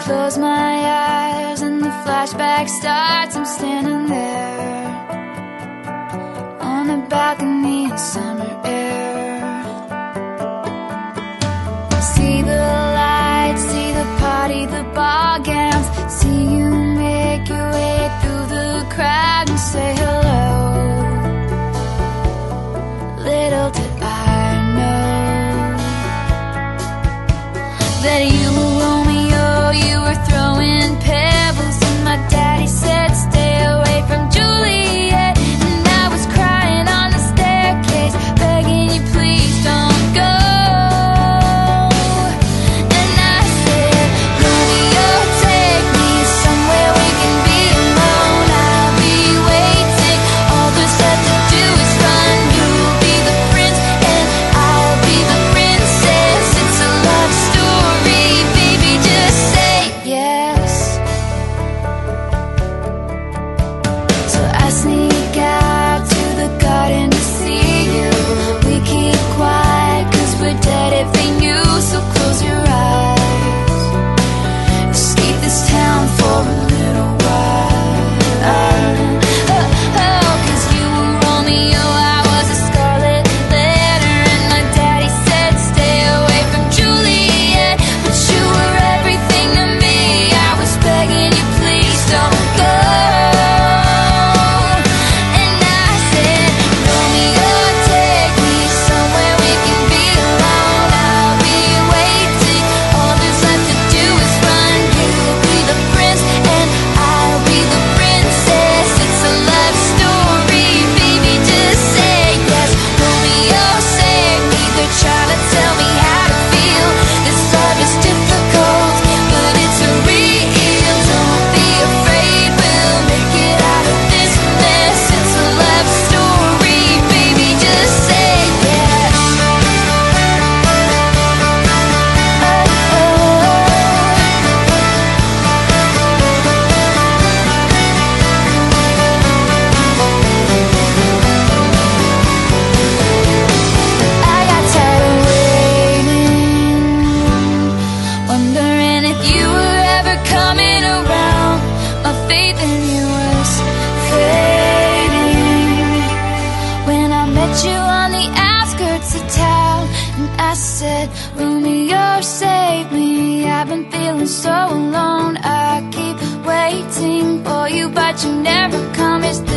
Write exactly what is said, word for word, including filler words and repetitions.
close my eyes and the flashback starts. I'm standing there on a balcony in summer air. See the lights, see the party, the ball gowns. See you make your way through the crowd and say hello. Little did I know that you were Romeo, you were throwing pebbles, and my daddy said stay away from Juliet. And I was crying on the staircase, begging you please don't go. And I said, Romeo, take me somewhere we can be alone. I'll be waiting, all there's left to do is run. You'll be the prince and I'll be the princess. It's a love story, baby, just say yes. So I sneak out to the garden to see you. We keep quiet cause we're dead everything you. So close your eyes, escape this town for a little while. Oh, oh, cause you were Romeo, I was a scarlet letter, and my daddy said stay away from Juliet. But you were everything to me, I was begging you please don't go. And I said, Romeo, take me somewhere we can be alone. I'll be waiting, all there's left to do is run. You'll be the prince and I'll be the princess. It's a love story, baby, just say yes. Romeo, save me, they're trying to tell me how to feel. This love is difficult, but it's real. Don't be afraid, we'll make it out of this mess. It's a love story, baby, just say yes. Oh, I got tired of waiting, wondering if you were ever coming around. My faith in you was fading when I met you on the outskirts of town. And I said, Romeo, save me, I've been feeling so alone. I keep waiting for you, but you never come. Is